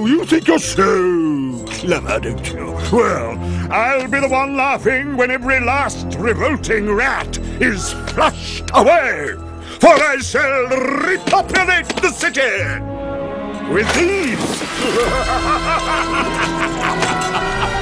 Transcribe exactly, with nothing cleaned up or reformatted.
you think you're so clever, don't you? Well, I'll be the one laughing when every last revolting rat is flushed away, for I shall repopulate the city with these.